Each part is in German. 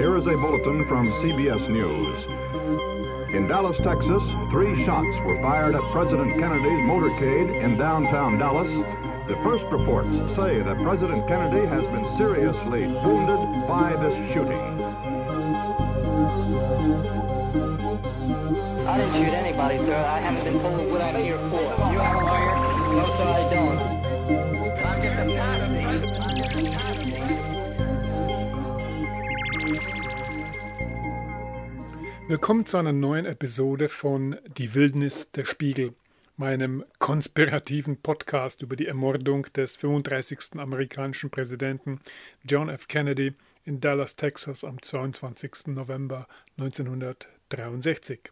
Here is a bulletin from CBS News. In Dallas, Texas, 3 shots were fired at President Kennedy's motorcade in downtown Dallas. The first reports say that President Kennedy has been seriously wounded by this shooting. I didn't shoot anybody, sir. I haven't been told what I'm here for. You have a lawyer? No, sir, I don't. I'm just a patsy. Willkommen zu einer neuen Episode von Die Wildnis der Spiegel, meinem konspirativen Podcast über die Ermordung des 35. amerikanischen Präsidenten John F. Kennedy in Dallas, Texas am 22. November 1963.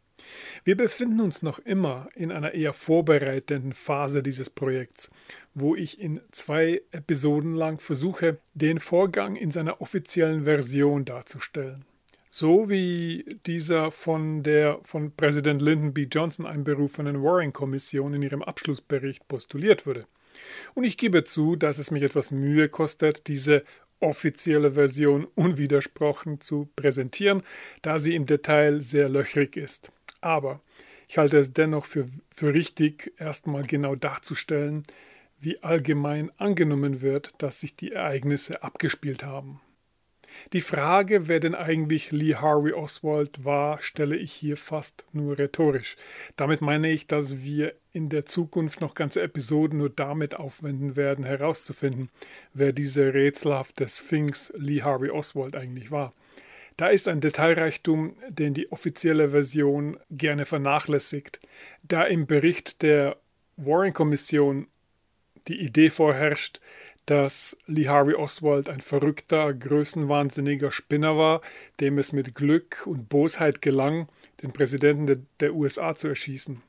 Wir befinden uns noch immer in einer eher vorbereitenden Phase dieses Projekts, wo ich in 2 Episoden lang versuche, den Vorgang in seiner offiziellen Version darzustellen. So wie dieser von der von Präsident Lyndon B. Johnson einberufenen Warren-Kommission in ihrem Abschlussbericht postuliert wurde. Und ich gebe zu, dass es mich etwas Mühe kostet, diese offizielle Version unwidersprochen zu präsentieren, da sie im Detail sehr löchrig ist. Aber ich halte es dennoch für richtig, erstmal genau darzustellen, wie allgemein angenommen wird, dass sich die Ereignisse abgespielt haben. Die Frage, wer denn eigentlich Lee Harvey Oswald war, stelle ich hier fast nur rhetorisch. Damit meine ich, dass wir in der Zukunft noch ganze Episoden nur damit aufwenden werden, herauszufinden, wer diese rätselhafte Sphinx Lee Harvey Oswald eigentlich war. Da ist ein Detailreichtum, den die offizielle Version gerne vernachlässigt, da im Bericht der Warren-Kommission die Idee vorherrscht, dass Lee Harvey Oswald ein verrückter, größenwahnsinniger Spinner war, dem es mit Glück und Bosheit gelang, den Präsidenten der USA zu erschießen.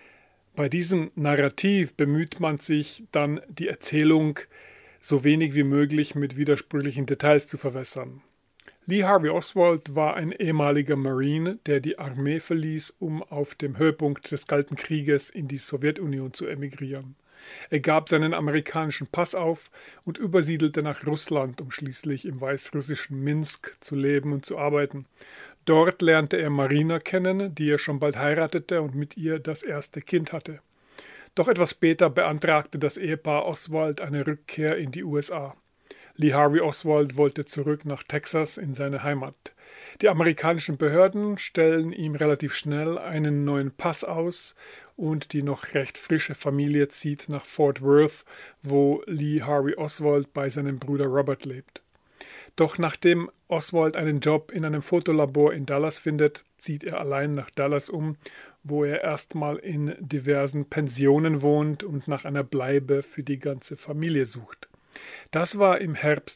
Bei diesem Narrativ bemüht man sich dann, die Erzählung so wenig wie möglich mit widersprüchlichen Details zu verwässern. Lee Harvey Oswald war ein ehemaliger Marine, der die Armee verließ, um auf dem Höhepunkt des Kalten Krieges in die Sowjetunion zu emigrieren. Er gab seinen amerikanischen Pass auf und übersiedelte nach Russland, um schließlich im weißrussischen Minsk zu leben und zu arbeiten. Dort lernte er Marina kennen, die er schon bald heiratete und mit ihr das erste Kind hatte. Doch etwas später beantragte das Ehepaar Oswald eine Rückkehr in die USA. Lee Harvey Oswald wollte zurück nach Texas in seine Heimat. Die amerikanischen Behörden stellen ihm relativ schnell einen neuen Pass aus und die noch recht frische Familie zieht nach Fort Worth, wo Lee Harvey Oswald bei seinem Bruder Robert lebt. Doch nachdem Oswald einen Job in einem Fotolabor in Dallas findet, zieht er allein nach Dallas um, wo er erstmal in diversen Pensionen wohnt und nach einer Bleibe für die ganze Familie sucht. Das war im Herbst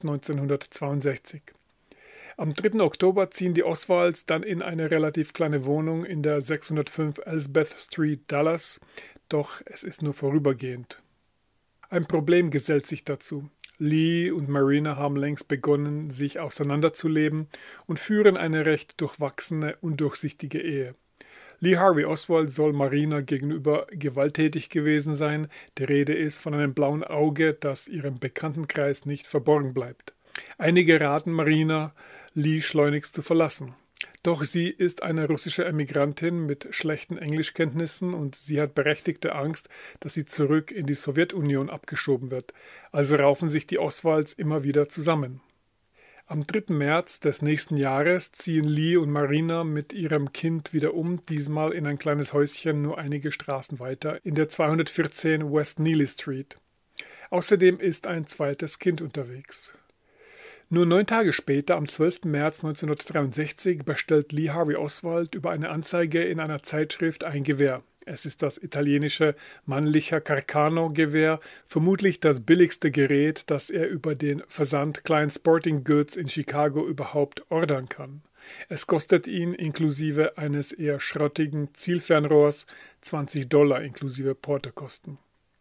1962. Am 3. Oktober ziehen die Oswalds dann in eine relativ kleine Wohnung in der 605 Elsbeth Street, Dallas, doch es ist nur vorübergehend. Ein Problem gesellt sich dazu. Lee und Marina haben längst begonnen, sich auseinanderzuleben und führen eine recht durchwachsene, undurchsichtige Ehe. Lee Harvey Oswald soll Marina gegenüber gewalttätig gewesen sein. Die Rede ist von einem blauen Auge, das ihrem Bekanntenkreis nicht verborgen bleibt. Einige raten Marina, Lee schleunigst zu verlassen. Doch sie ist eine russische Emigrantin mit schlechten Englischkenntnissen und sie hat berechtigte Angst, dass sie zurück in die Sowjetunion abgeschoben wird. Also raufen sich die Oswalds immer wieder zusammen. Am 3. März des nächsten Jahres ziehen Lee und Marina mit ihrem Kind wieder um, diesmal in ein kleines Häuschen nur einige Straßen weiter, in der 214 West Neely Street. Außerdem ist ein zweites Kind unterwegs. Nur 9 Tage später, am 12. März 1963, bestellt Lee Harvey Oswald über eine Anzeige in einer Zeitschrift ein Gewehr. Es ist das italienische Mannlicher Carcano-Gewehr, vermutlich das billigste Gerät, das er über den Versand Klein Sporting Goods in Chicago überhaupt ordern kann. Es kostet ihn inklusive eines eher schrottigen Zielfernrohrs $20 inklusive Portokosten.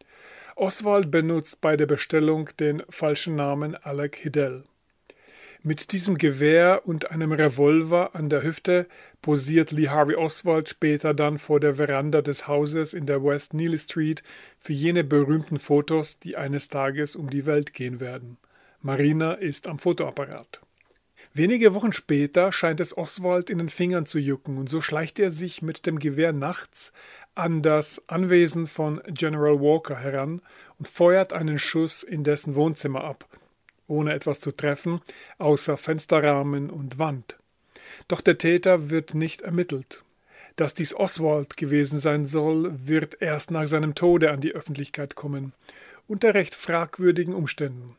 Oswald benutzt bei der Bestellung den falschen Namen Alec Hidell. Mit diesem Gewehr und einem Revolver an der Hüfte posiert Lee Harvey Oswald später dann vor der Veranda des Hauses in der West Neely Street für jene berühmten Fotos, die eines Tages um die Welt gehen werden. Marina ist am Fotoapparat. Wenige Wochen später scheint es Oswald in den Fingern zu jucken und so schleicht er sich mit dem Gewehr nachts an das Anwesen von General Walker heran und feuert einen Schuss in dessen Wohnzimmer ab, ohne etwas zu treffen, außer Fensterrahmen und Wand. Doch der Täter wird nicht ermittelt. Dass dies Oswald gewesen sein soll, wird erst nach seinem Tode an die Öffentlichkeit kommen, unter recht fragwürdigen Umständen.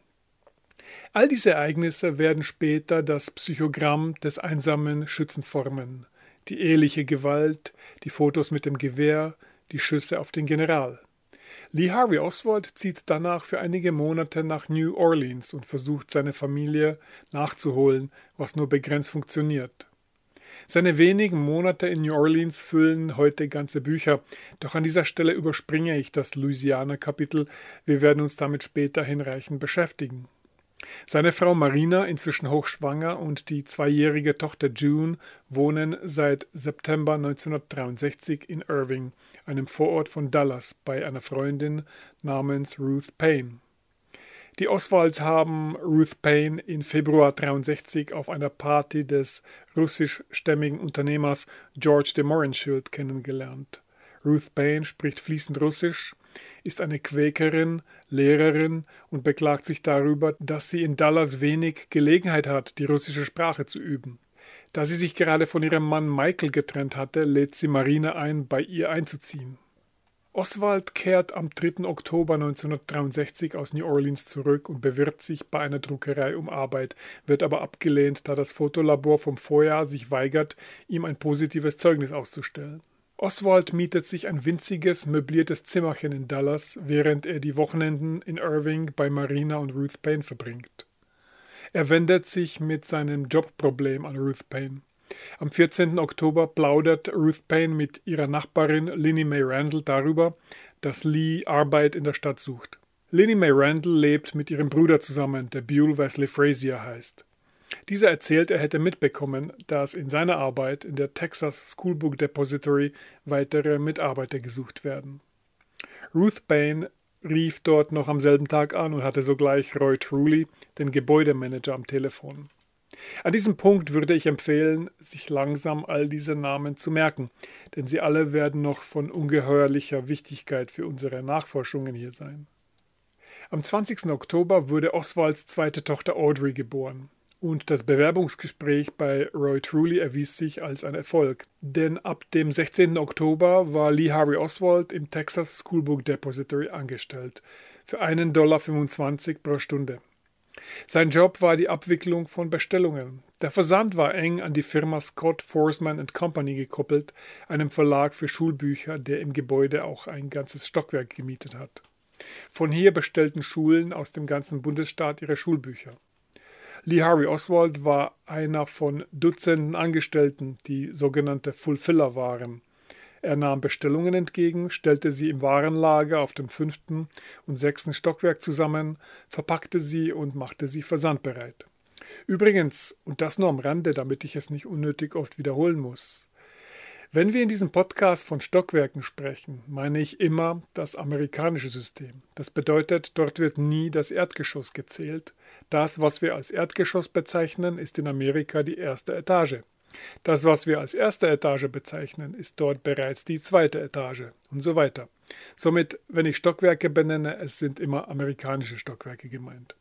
All diese Ereignisse werden später das Psychogramm des einsamen Schützen formen. Die eheliche Gewalt, die Fotos mit dem Gewehr, die Schüsse auf den General. Lee Harvey Oswald zieht danach für einige Monate nach New Orleans und versucht, seine Familie nachzuholen, was nur begrenzt funktioniert. Seine wenigen Monate in New Orleans füllen heute ganze Bücher, doch an dieser Stelle überspringe ich das Louisiana-Kapitel, wir werden uns damit später hinreichend beschäftigen. Seine Frau Marina, inzwischen hochschwanger, und die 2-jährige Tochter June wohnen seit September 1963 in Irving, einem Vorort von Dallas, bei einer Freundin namens Ruth Payne. Die Oswalds haben Ruth Payne in Februar 1963 auf einer Party des russischstämmigen Unternehmers George de Mohrenschildt kennengelernt. Ruth Payne spricht fließend Russisch, ist eine Quäkerin, Lehrerin und beklagt sich darüber, dass sie in Dallas wenig Gelegenheit hat, die russische Sprache zu üben. Da sie sich gerade von ihrem Mann Michael getrennt hatte, lädt sie Marina ein, bei ihr einzuziehen. Oswald kehrt am 3. Oktober 1963 aus New Orleans zurück und bewirbt sich bei einer Druckerei um Arbeit, wird aber abgelehnt, da das Fotolabor vom Vorjahr sich weigert, ihm ein positives Zeugnis auszustellen. Oswald mietet sich ein winziges, möbliertes Zimmerchen in Dallas, während er die Wochenenden in Irving bei Marina und Ruth Payne verbringt. Er wendet sich mit seinem Jobproblem an Ruth Payne. Am 14. Oktober plaudert Ruth Payne mit ihrer Nachbarin Linnie Mae Randall darüber, dass Lee Arbeit in der Stadt sucht. Linnie Mae Randall lebt mit ihrem Bruder zusammen, der Buell Wesley Frazier heißt. Dieser erzählt, er hätte mitbekommen, dass in seiner Arbeit in der Texas Schoolbook Depository weitere Mitarbeiter gesucht werden. Ruth Payne rief dort noch am selben Tag an und hatte sogleich Roy Truly, den Gebäudemanager, am Telefon. An diesem Punkt würde ich empfehlen, sich langsam all diese Namen zu merken, denn sie alle werden noch von ungeheuerlicher Wichtigkeit für unsere Nachforschungen hier sein. Am 20. Oktober wurde Oswalds zweite Tochter Audrey geboren. Und das Bewerbungsgespräch bei Roy Truly erwies sich als ein Erfolg, denn ab dem 16. Oktober war Lee Harvey Oswald im Texas Schoolbook Depository angestellt, für $1,25 pro Stunde. Sein Job war die Abwicklung von Bestellungen. Der Versand war eng an die Firma Scott Forsman & Company gekoppelt, einem Verlag für Schulbücher, der im Gebäude auch ein ganzes Stockwerk gemietet hat. Von hier bestellten Schulen aus dem ganzen Bundesstaat ihre Schulbücher. Lee Harvey Oswald war einer von Dutzenden Angestellten, die sogenannte Fulfiller waren. Er nahm Bestellungen entgegen, stellte sie im Warenlager auf dem 5. und 6. Stockwerk zusammen, verpackte sie und machte sie versandbereit. Übrigens, und das nur am Rande, damit ich es nicht unnötig oft wiederholen muss, wenn wir in diesem Podcast von Stockwerken sprechen, meine ich immer das amerikanische System. Das bedeutet, dort wird nie das Erdgeschoss gezählt. Das, was wir als Erdgeschoss bezeichnen, ist in Amerika die erste Etage. Das, was wir als erste Etage bezeichnen, ist dort bereits die zweite Etage und so weiter. Somit, wenn ich Stockwerke benenne, es sind immer amerikanische Stockwerke gemeint.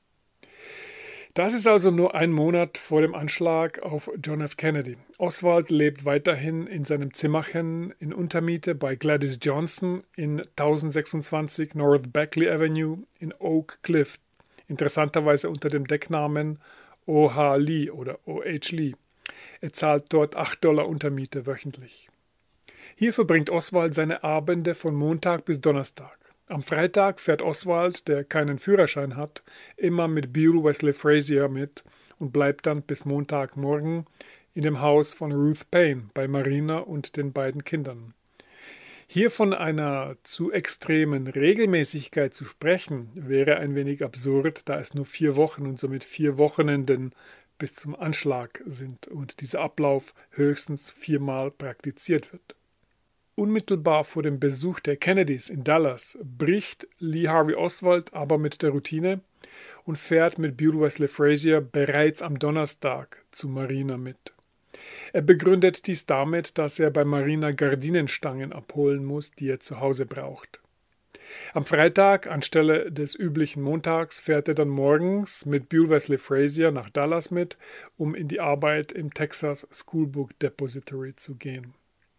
Das ist also nur ein Monat vor dem Anschlag auf John F. Kennedy. Oswald lebt weiterhin in seinem Zimmerchen in Untermiete bei Gladys Johnson in 1026 North Beckley Avenue in Oak Cliff, interessanterweise unter dem Decknamen O.H. Lee oder O.H. Lee. Er zahlt dort $8 Untermiete wöchentlich. Hier verbringt Oswald seine Abende von Montag bis Donnerstag. Am Freitag fährt Oswald, der keinen Führerschein hat, immer mit Buell Wesley Frazier mit und bleibt dann bis Montagmorgen in dem Haus von Ruth Payne bei Marina und den beiden Kindern. Hier von einer zu extremen Regelmäßigkeit zu sprechen, wäre ein wenig absurd, da es nur 4 Wochen und somit 4 Wochenenden bis zum Anschlag sind und dieser Ablauf höchstens 4-mal praktiziert wird. Unmittelbar vor dem Besuch der Kennedys in Dallas bricht Lee Harvey Oswald aber mit der Routine und fährt mit Buell Wesley Frazier bereits am Donnerstag zu Marina mit. Er begründet dies damit, dass er bei Marina Gardinenstangen abholen muss, die er zu Hause braucht. Am Freitag, anstelle des üblichen Montags, fährt er dann morgens mit Buell Wesley Frazier nach Dallas mit, um in die Arbeit im Texas School Book Depository zu gehen.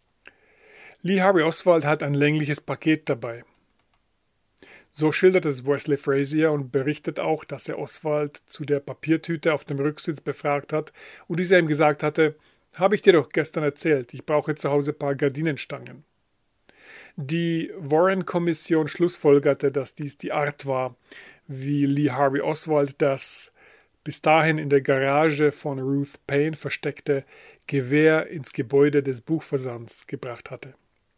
Lee Harvey Oswald hat ein längliches Paket dabei. So schildert es Wesley Frazier und berichtet auch, dass er Oswald zu der Papiertüte auf dem Rücksitz befragt hat und dieser ihm gesagt hatte: „Habe ich dir doch gestern erzählt, ich brauche zu Hause ein paar Gardinenstangen." Die Warren-Kommission schlussfolgerte, dass dies die Art war, wie Lee Harvey Oswald das bis dahin in der Garage von Ruth Paine versteckte Gewehr ins Gebäude des Buchversands gebracht hatte.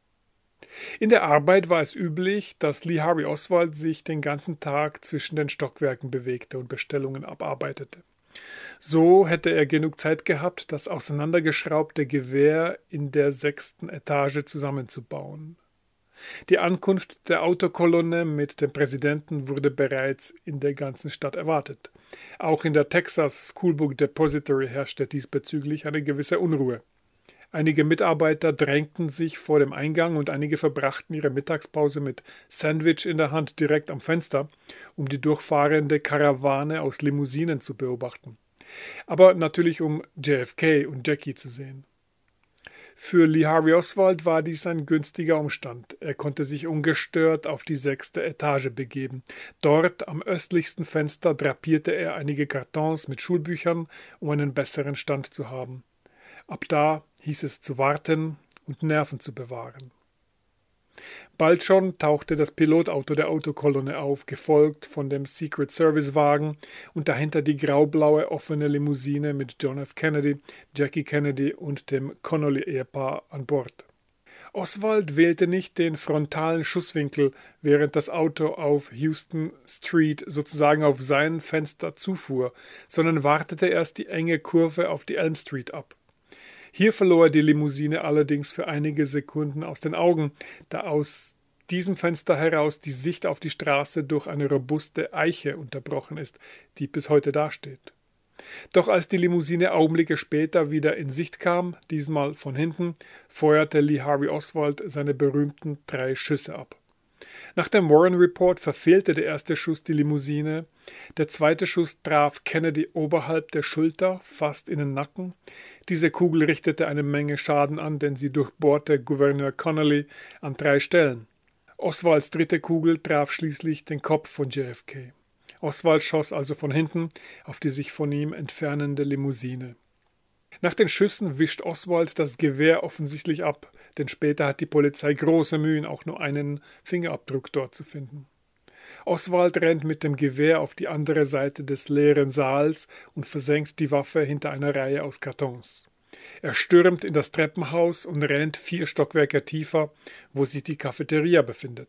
In der Arbeit war es üblich, dass Lee Harvey Oswald sich den ganzen Tag zwischen den Stockwerken bewegte und Bestellungen abarbeitete. So hätte er genug Zeit gehabt, das auseinandergeschraubte Gewehr in der 6. Etage zusammenzubauen. Die Ankunft der Autokolonne mit dem Präsidenten wurde bereits in der ganzen Stadt erwartet. Auch in der Texas School Book Depository herrschte diesbezüglich eine gewisse Unruhe. Einige Mitarbeiter drängten sich vor dem Eingang und einige verbrachten ihre Mittagspause mit Sandwich in der Hand direkt am Fenster, um die durchfahrende Karawane aus Limousinen zu beobachten. Aber natürlich um JFK und Jackie zu sehen. Für Lee Harvey Oswald war dies ein günstiger Umstand. Er konnte sich ungestört auf die 6. Etage begeben. Dort am östlichsten Fenster drapierte er einige Kartons mit Schulbüchern, um einen besseren Stand zu haben. Ab da hieß es zu warten und Nerven zu bewahren. Bald schon tauchte das Pilotauto der Autokolonne auf, gefolgt von dem Secret Service Wagen und dahinter die graublaue offene Limousine mit John F. Kennedy, Jackie Kennedy und dem Connolly-Ehepaar an Bord. Oswald wählte nicht den frontalen Schusswinkel, während das Auto auf Houston Street sozusagen auf sein Fenster zufuhr, sondern wartete erst die enge Kurve auf die Elm Street ab. Hier verlor er die Limousine allerdings für einige Sekunden aus den Augen, da aus diesem Fenster heraus die Sicht auf die Straße durch eine robuste Eiche unterbrochen ist, die bis heute dasteht. Doch als die Limousine Augenblicke später wieder in Sicht kam, diesmal von hinten, feuerte Lee Harvey Oswald seine berühmten 3 Schüsse ab. Nach dem Warren Report verfehlte der erste Schuss die Limousine, der zweite Schuss traf Kennedy oberhalb der Schulter, fast in den Nacken. Diese Kugel richtete eine Menge Schaden an, denn sie durchbohrte Gouverneur Connolly an 3 Stellen. Oswalds dritte Kugel traf schließlich den Kopf von JFK. Oswald schoss also von hinten auf die sich von ihm entfernende Limousine. Nach den Schüssen wischt Oswald das Gewehr offensichtlich ab, denn später hat die Polizei große Mühen, auch nur einen Fingerabdruck dort zu finden. Oswald rennt mit dem Gewehr auf die andere Seite des leeren Saals und versenkt die Waffe hinter einer Reihe aus Kartons. Er stürmt in das Treppenhaus und rennt 4 Stockwerke tiefer, wo sich die Cafeteria befindet.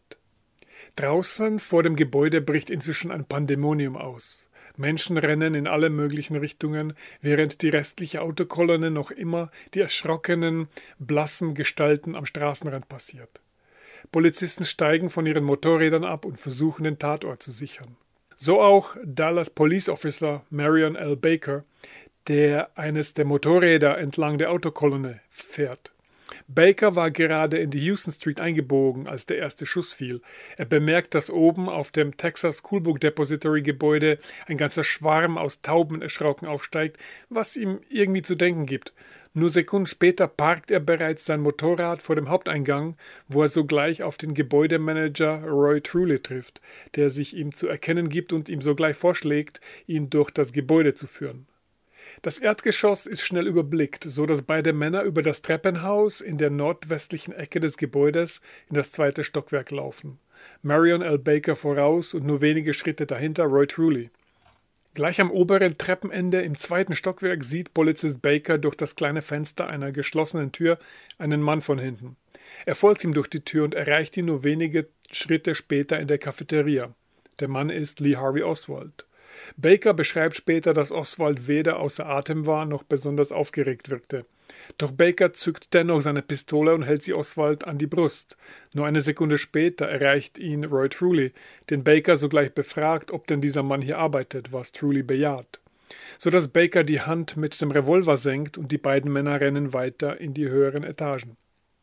Draußen vor dem Gebäude bricht inzwischen ein Pandemonium aus. Menschen rennen in alle möglichen Richtungen, während die restliche Autokolonne noch immer die erschrockenen, blassen Gestalten am Straßenrand passiert. Polizisten steigen von ihren Motorrädern ab und versuchen, den Tatort zu sichern. So auch Dallas Police Officer Marion L. Baker, der eines der Motorräder entlang der Autokolonne fährt. Baker war gerade in die Houston Street eingebogen, als der erste Schuss fiel. Er bemerkt, dass oben auf dem Texas School Book Depository Gebäude ein ganzer Schwarm aus Tauben erschrocken aufsteigt, was ihm irgendwie zu denken gibt. Nur Sekunden später parkt er bereits sein Motorrad vor dem Haupteingang, wo er sogleich auf den Gebäudemanager Roy Truly trifft, der sich ihm zu erkennen gibt und ihm sogleich vorschlägt, ihn durch das Gebäude zu führen. Das Erdgeschoss ist schnell überblickt, so dass beide Männer über das Treppenhaus in der nordwestlichen Ecke des Gebäudes in das 2. Stockwerk laufen. Marion L. Baker voraus und nur wenige Schritte dahinter Roy Truly. Gleich am oberen Treppenende im 2. Stockwerk sieht Polizist Baker durch das kleine Fenster einer geschlossenen Tür einen Mann von hinten. Er folgt ihm durch die Tür und erreicht ihn nur wenige Schritte später in der Cafeteria. Der Mann ist Lee Harvey Oswald. Baker beschreibt später, dass Oswald weder außer Atem war noch besonders aufgeregt wirkte. Doch Baker zückt dennoch seine Pistole und hält sie Oswald an die Brust. Nur eine Sekunde später erreicht ihn Roy Truly, den Baker sogleich befragt, ob denn dieser Mann hier arbeitet, was Truly bejaht. Sodass Baker die Hand mit dem Revolver senkt und die beiden Männer rennen weiter in die höheren Etagen.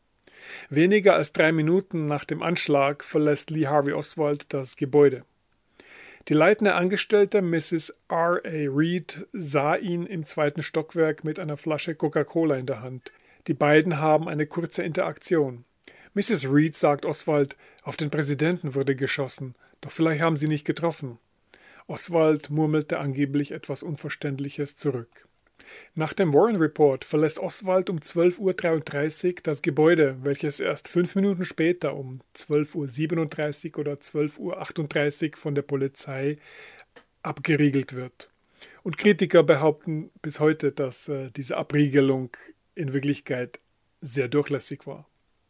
Weniger als 3 Minuten nach dem Anschlag verlässt Lee Harvey Oswald das Gebäude. Die leitende Angestellte Mrs. R.A. Reed sah ihn im 2. Stockwerk mit einer Flasche Coca-Cola in der Hand. Die beiden haben eine kurze Interaktion. Mrs. Reed sagt Oswald, auf den Präsidenten wurde geschossen, doch vielleicht haben sie nicht getroffen. Oswald murmelte angeblich etwas Unverständliches zurück. Nach dem Warren Report verlässt Oswald um 12:33 Uhr das Gebäude, welches erst 5 Minuten später um 12:37 Uhr oder 12:38 Uhr von der Polizei abgeriegelt wird. Und Kritiker behaupten bis heute, dass diese Abriegelung in Wirklichkeit sehr durchlässig war.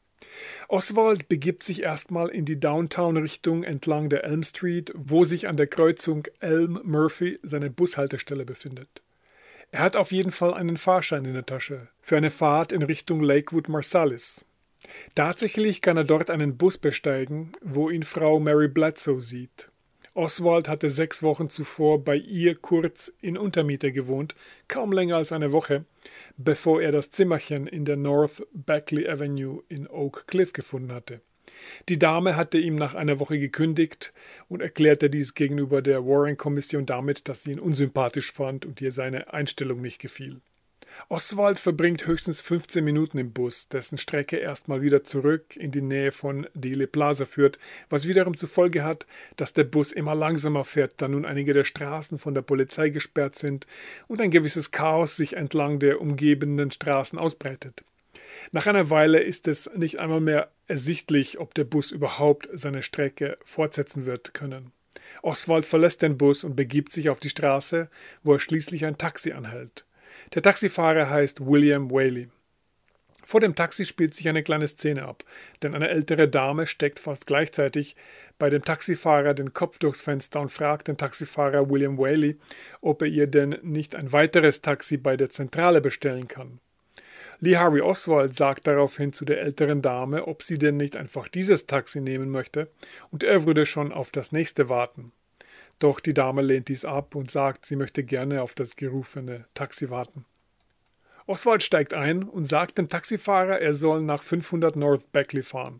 Oswald begibt sich erstmal in die Downtown-Richtung entlang der Elm Street, wo sich an der Kreuzung Elm-Murphy seine Bushaltestelle befindet. Er hat auf jeden Fall einen Fahrschein in der Tasche für eine Fahrt in Richtung Lakewood Marsalis. Tatsächlich kann er dort einen Bus besteigen, wo ihn Frau Mary Bledsoe sieht. Oswald hatte 6 Wochen zuvor bei ihr kurz in Untermiete gewohnt, kaum länger als eine Woche, bevor er das Zimmerchen in der North Beckley Avenue in Oak Cliff gefunden hatte. Die Dame hatte ihm nach einer Woche gekündigt und erklärte dies gegenüber der Warren-Kommission damit, dass sie ihn unsympathisch fand und ihr seine Einstellung nicht gefiel. Oswald verbringt höchstens 15 Minuten im Bus, dessen Strecke erstmal wieder zurück in die Nähe von Dealey Plaza führt, was wiederum zur Folge hat, dass der Bus immer langsamer fährt, da nun einige der Straßen von der Polizei gesperrt sind und ein gewisses Chaos sich entlang der umgebenden Straßen ausbreitet. Nach einer Weile ist es nicht einmal mehr ersichtlich, ob der Bus überhaupt seine Strecke fortsetzen wird können. Oswald verlässt den Bus und begibt sich auf die Straße, wo er schließlich ein Taxi anhält. Der Taxifahrer heißt William Whaley. Vor dem Taxi spielt sich eine kleine Szene ab, denn eine ältere Dame steckt fast gleichzeitig bei dem Taxifahrer den Kopf durchs Fenster und fragt den Taxifahrer William Whaley, ob er ihr denn nicht ein weiteres Taxi bei der Zentrale bestellen kann. Lee Harvey Oswald sagt daraufhin zu der älteren Dame, ob sie denn nicht einfach dieses Taxi nehmen möchte, und er würde schon auf das nächste warten. Doch die Dame lehnt dies ab und sagt, sie möchte gerne auf das gerufene Taxi warten. Oswald steigt ein und sagt dem Taxifahrer, er soll nach 500 North Beckley fahren.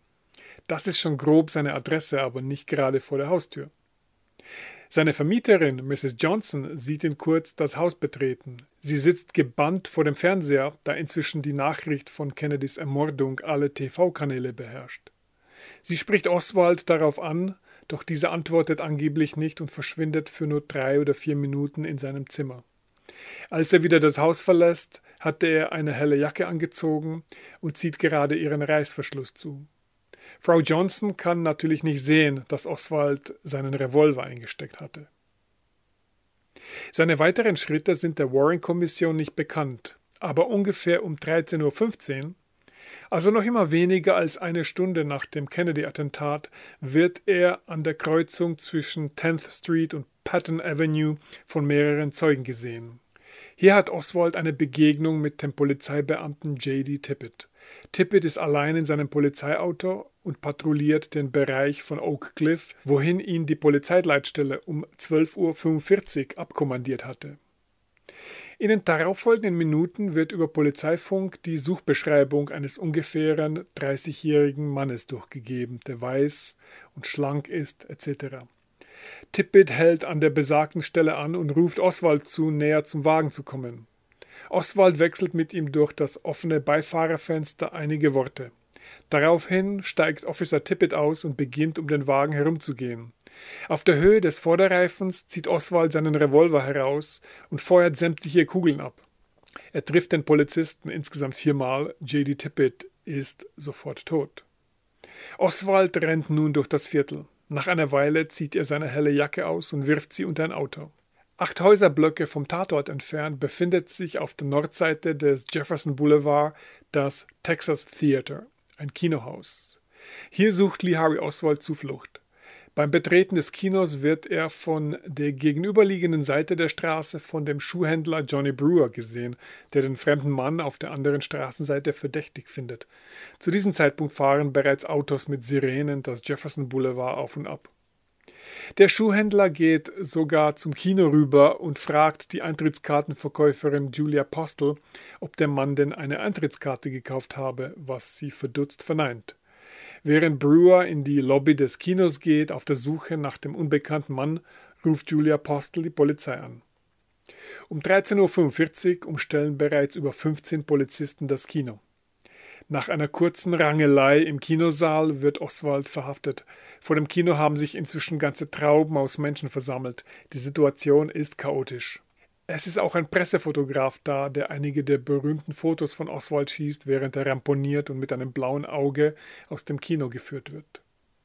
Das ist schon grob seine Adresse, aber nicht gerade vor der Haustür. Seine Vermieterin, Mrs. Johnson, sieht ihn kurz das Haus betreten. Sie sitzt gebannt vor dem Fernseher, da inzwischen die Nachricht von Kennedys Ermordung alle TV-Kanäle beherrscht. Sie spricht Oswald darauf an, doch dieser antwortet angeblich nicht und verschwindet für nur 3 oder 4 Minuten in seinem Zimmer. Als er wieder das Haus verlässt, hatte er eine helle Jacke angezogen und zieht gerade ihren Reißverschluss zu. Frau Johnson kann natürlich nicht sehen, dass Oswald seinen Revolver eingesteckt hatte. Seine weiteren Schritte sind der Warren-Kommission nicht bekannt, aber ungefähr um 13:15 Uhr, also noch immer weniger als eine Stunde nach dem Kennedy-Attentat, wird er an der Kreuzung zwischen 10th Street und Patton Avenue von mehreren Zeugen gesehen. Hier hat Oswald eine Begegnung mit dem Polizeibeamten J.D. Tippit. Tippit ist allein in seinem Polizeiauto und patrouilliert den Bereich von Oak Cliff, wohin ihn die Polizeileitstelle um 12:45 Uhr abkommandiert hatte. In den darauffolgenden Minuten wird über Polizeifunk die Suchbeschreibung eines ungefähren 30-jährigen Mannes durchgegeben, der weiß und schlank ist, etc. Tippit hält an der besagten Stelle an und ruft Oswald zu, näher zum Wagen zu kommen. Oswald wechselt mit ihm durch das offene Beifahrerfenster einige Worte. Daraufhin steigt Officer Tippit aus und beginnt, um den Wagen herumzugehen. Auf der Höhe des Vorderreifens zieht Oswald seinen Revolver heraus und feuert sämtliche Kugeln ab. Er trifft den Polizisten insgesamt 4-mal. J.D. Tippit ist sofort tot. Oswald rennt nun durch das Viertel. Nach einer Weile zieht er seine helle Jacke aus und wirft sie unter ein Auto. 8 Häuserblöcke vom Tatort entfernt befindet sich auf der Nordseite des Jefferson Boulevard das Texas Theater, ein Kinohaus. Hier sucht Lee Harvey Oswald Zuflucht. Beim Betreten des Kinos wird er von der gegenüberliegenden Seite der Straße von dem Schuhhändler Johnny Brewer gesehen, der den fremden Mann auf der anderen Straßenseite verdächtig findet. Zu diesem Zeitpunkt fahren bereits Autos mit Sirenen das Jefferson Boulevard auf und ab. Der Schuhhändler geht sogar zum Kino rüber und fragt die Eintrittskartenverkäuferin Julia Postel, ob der Mann denn eine Eintrittskarte gekauft habe, was sie verdutzt verneint. Während Brewer in die Lobby des Kinos geht, auf der Suche nach dem unbekannten Mann, ruft Julia Postel die Polizei an. Um 13:45 Uhr umstellen bereits über 15 Polizisten das Kino. Nach einer kurzen Rangelei im Kinosaal wird Oswald verhaftet. Vor dem Kino haben sich inzwischen ganze Trauben aus Menschen versammelt. Die Situation ist chaotisch. Es ist auch ein Pressefotograf da, der einige der berühmten Fotos von Oswald schießt, während er ramponiert und mit einem blauen Auge aus dem Kino geführt wird.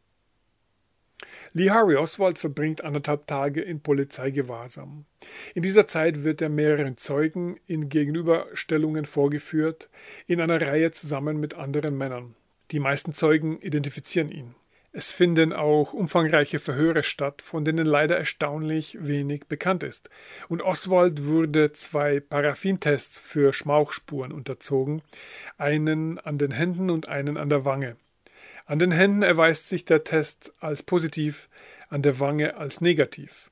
Lee Harvey Oswald verbringt 1,5 Tage in Polizeigewahrsam. In dieser Zeit wird er mehreren Zeugen in Gegenüberstellungen vorgeführt, in einer Reihe zusammen mit anderen Männern. Die meisten Zeugen identifizieren ihn. Es finden auch umfangreiche Verhöre statt, von denen leider erstaunlich wenig bekannt ist. Und Oswald wurde 2 Paraffintests für Schmauchspuren unterzogen, einen an den Händen und einen an der Wange. An den Händen erweist sich der Test als positiv, an der Wange als negativ.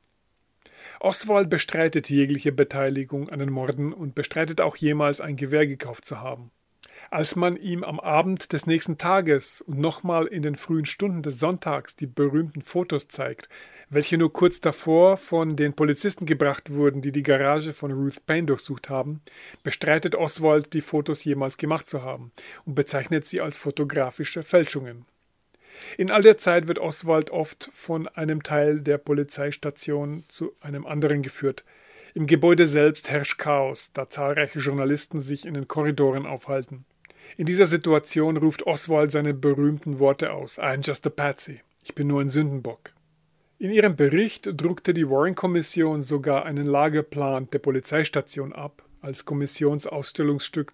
Oswald bestreitet jegliche Beteiligung an den Morden und bestreitet auch jemals ein Gewehr gekauft zu haben. Als man ihm am Abend des nächsten Tages und nochmal in den frühen Stunden des Sonntags die berühmten Fotos zeigt, welche nur kurz davor von den Polizisten gebracht wurden, die die Garage von Ruth Paine durchsucht haben, bestreitet Oswald, die Fotos jemals gemacht zu haben und bezeichnet sie als fotografische Fälschungen. In all der Zeit wird Oswald oft von einem Teil der Polizeistation zu einem anderen geführt. Im Gebäude selbst herrscht Chaos, da zahlreiche Journalisten sich in den Korridoren aufhalten. In dieser Situation ruft Oswald seine berühmten Worte aus: "I'm just a patsy. Ich bin nur ein Sündenbock." In ihrem Bericht druckte die Warren-Kommission sogar einen Lageplan der Polizeistation ab, als Kommissionsausstellungsstück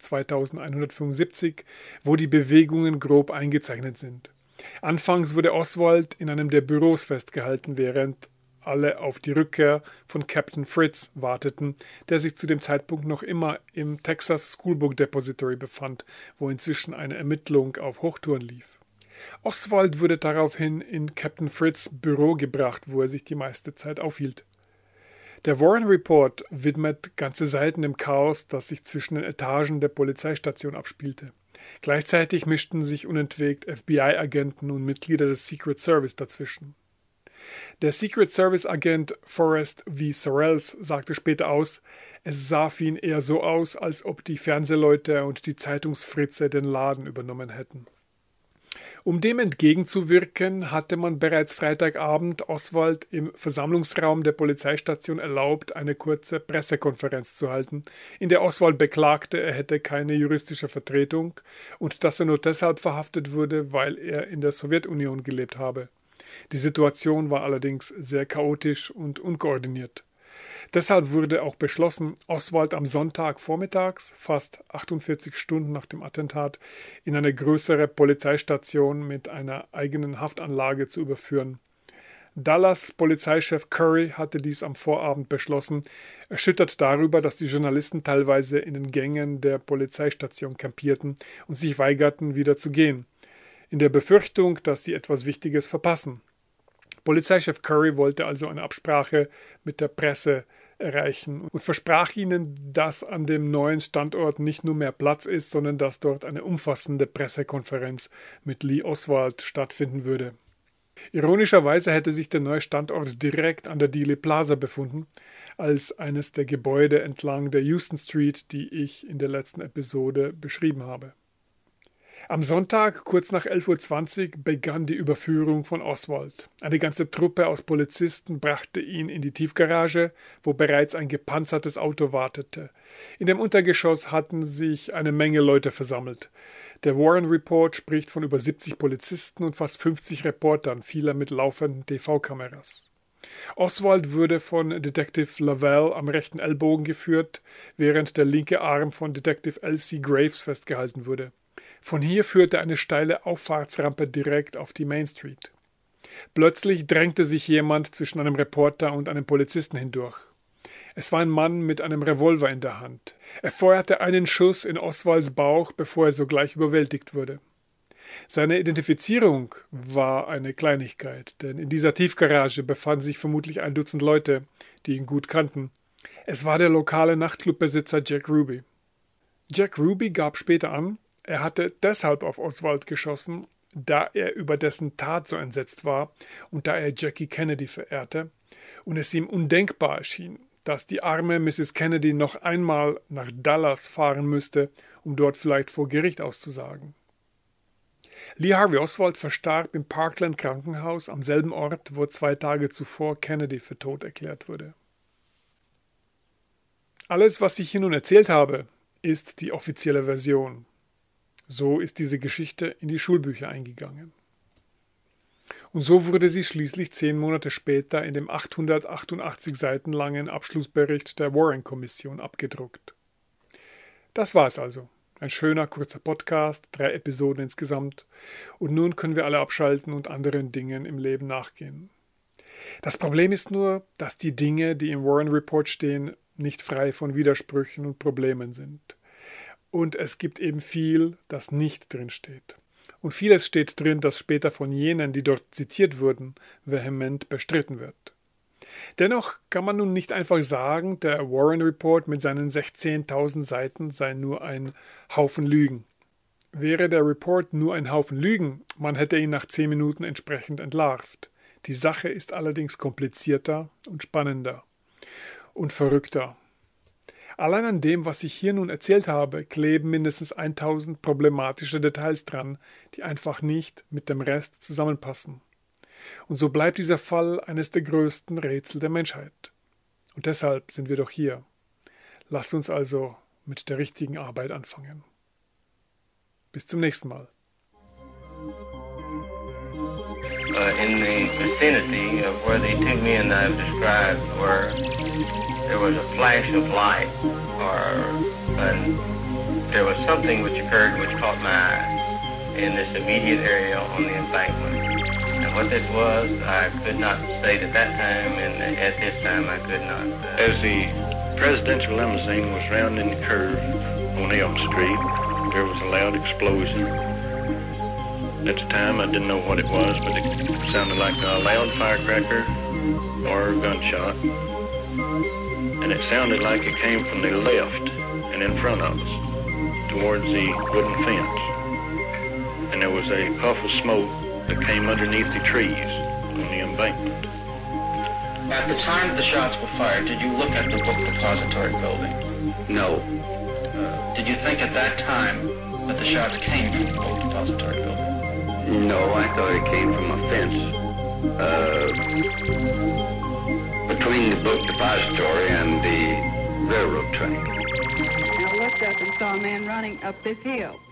2175, wo die Bewegungen grob eingezeichnet sind. Anfangs wurde Oswald in einem der Büros festgehalten, während alle auf die Rückkehr von Captain Fritz warteten, der sich zu dem Zeitpunkt noch immer im Texas Schoolbook Depository befand, wo inzwischen eine Ermittlung auf Hochtouren lief. Oswald wurde daraufhin in Captain Fritz' Büro gebracht, wo er sich die meiste Zeit aufhielt. Der Warren Report widmet ganze Seiten dem Chaos, das sich zwischen den Etagen der Polizeistation abspielte. Gleichzeitig mischten sich unentwegt FBI-Agenten und Mitglieder des Secret Service dazwischen. Der Secret Service-Agent Forrest V. Sorrells sagte später aus, es sah für ihn eher so aus, als ob die Fernsehleute und die Zeitungsfritze den Laden übernommen hätten. Um dem entgegenzuwirken, hatte man bereits Freitagabend Oswald im Versammlungsraum der Polizeistation erlaubt, eine kurze Pressekonferenz zu halten, in der Oswald beklagte, er hätte keine juristische Vertretung und dass er nur deshalb verhaftet wurde, weil er in der Sowjetunion gelebt habe. Die Situation war allerdings sehr chaotisch und unkoordiniert. Deshalb wurde auch beschlossen, Oswald am Sonntag vormittags, fast 48 Stunden nach dem Attentat, in eine größere Polizeistation mit einer eigenen Haftanlage zu überführen. Dallas Polizeichef Curry hatte dies am Vorabend beschlossen, erschüttert darüber, dass die Journalisten teilweise in den Gängen der Polizeistation campierten und sich weigerten, wieder zu gehen, in der Befürchtung, dass sie etwas Wichtiges verpassen. Polizeichef Curry wollte also eine Absprache mit der Presse erreichen und versprach ihnen, dass an dem neuen Standort nicht nur mehr Platz ist, sondern dass dort eine umfassende Pressekonferenz mit Lee Oswald stattfinden würde. Ironischerweise hätte sich der neue Standort direkt an der Dealey Plaza befunden, als eines der Gebäude entlang der Houston Street, die ich in der letzten Episode beschrieben habe. Am Sonntag, kurz nach 11:20 Uhr, begann die Überführung von Oswald. Eine ganze Truppe aus Polizisten brachte ihn in die Tiefgarage, wo bereits ein gepanzertes Auto wartete. In dem Untergeschoss hatten sich eine Menge Leute versammelt. Der Warren Report spricht von über 70 Polizisten und fast 50 Reportern, viele mit laufenden TV-Kameras. Oswald wurde von Detective Lavelle am rechten Ellbogen geführt, während der linke Arm von Detective L.C. Graves festgehalten wurde. Von hier führte eine steile Auffahrtsrampe direkt auf die Main Street. Plötzlich drängte sich jemand zwischen einem Reporter und einem Polizisten hindurch. Es war ein Mann mit einem Revolver in der Hand. Er feuerte einen Schuss in Oswalds Bauch, bevor er sogleich überwältigt wurde. Seine Identifizierung war eine Kleinigkeit, denn in dieser Tiefgarage befanden sich vermutlich 1 Dutzend Leute, die ihn gut kannten. Es war der lokale Nachtclubbesitzer Jack Ruby. Jack Ruby gab später an, er hatte deshalb auf Oswald geschossen, da er über dessen Tat so entsetzt war und da er Jackie Kennedy verehrte und es ihm undenkbar erschien, dass die arme Mrs. Kennedy noch einmal nach Dallas fahren müsste, um dort vielleicht vor Gericht auszusagen. Lee Harvey Oswald verstarb im Parkland Krankenhaus am selben Ort, wo 2 Tage zuvor Kennedy für tot erklärt wurde. Alles, was ich hier nun erzählt habe, ist die offizielle Version. So ist diese Geschichte in die Schulbücher eingegangen. Und so wurde sie schließlich 10 Monate später in dem 888 Seiten langen Abschlussbericht der Warren-Kommission abgedruckt. Das war es also. Ein schöner, kurzer Podcast, 3 Episoden insgesamt. Und nun können wir alle abschalten und anderen Dingen im Leben nachgehen. Das Problem ist nur, dass die Dinge, die im Warren Report stehen, nicht frei von Widersprüchen und Problemen sind. Und es gibt eben viel, das nicht drin steht. Und vieles steht drin, das später von jenen, die dort zitiert wurden, vehement bestritten wird. Dennoch kann man nun nicht einfach sagen, der Warren Report mit seinen 16.000 Seiten sei nur ein Haufen Lügen. Wäre der Report nur ein Haufen Lügen, man hätte ihn nach 10 Minuten entsprechend entlarvt. Die Sache ist allerdings komplizierter und spannender und verrückter. Allein an dem, was ich hier nun erzählt habe, kleben mindestens 1000 problematische Details dran, die einfach nicht mit dem Rest zusammenpassen. Und so bleibt dieser Fall eines der größten Rätsel der Menschheit. Und deshalb sind wir doch hier. Lasst uns also mit der richtigen Arbeit anfangen. Bis zum nächsten Mal. In the vicinity of where the 2 men I've described were, there was a flash of light, there was something which occurred which caught my eye in this immediate area on the embankment. And what this was, I could not state at that time, and at this time I could not. As the presidential limousine was rounding the curve on Elm Street, there was a loud explosion. At the time, I didn't know what it was, but it sounded like a loud firecracker or a gunshot. And it sounded like it came from the left and in front of us, towards the wooden fence. And there was a puff of smoke that came underneath the trees on the embankment. At the time the shots were fired, did you look at the book depository building? No. Did you think at that time that the shots came from the book depository building? No, I thought it came from a fence between the book depository and the railroad track. I looked up and saw a man running up this hill.